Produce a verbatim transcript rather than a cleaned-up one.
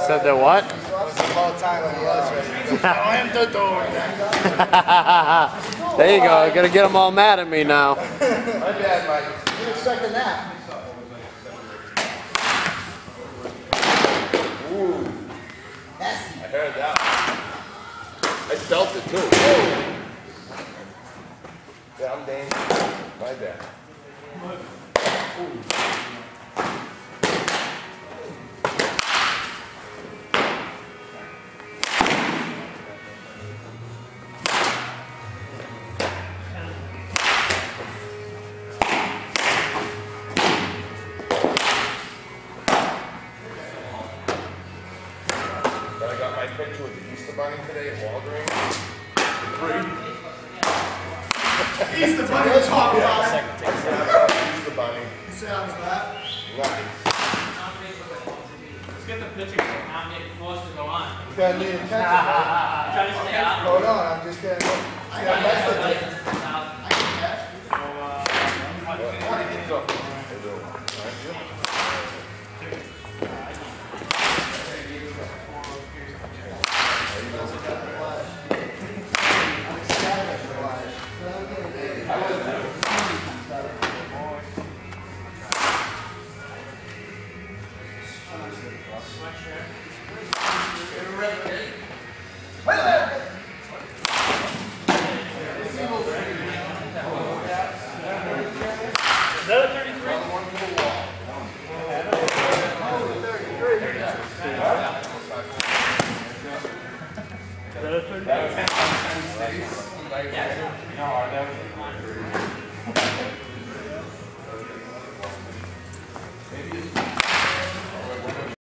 Said that what? It was about time when he was ready. I am the door. There you go. Gonna get them all mad at me now. My bad, Mike. You expecting that? Ooh. I heard that. I felt it too. Yeah, I'm dangerous. My bad. Ooh. But I got my picture with the Easter Bunny today at Walgreens. Easter Bunny was talk about. Easter Bunny. Sounds bad. Nice. Let's get the picture so I'm getting forced to go on. You gotta need attention, man. Try to stay out. Hold on, I'm just getting. I got next to it. Another thirty-three? Another thirty-three?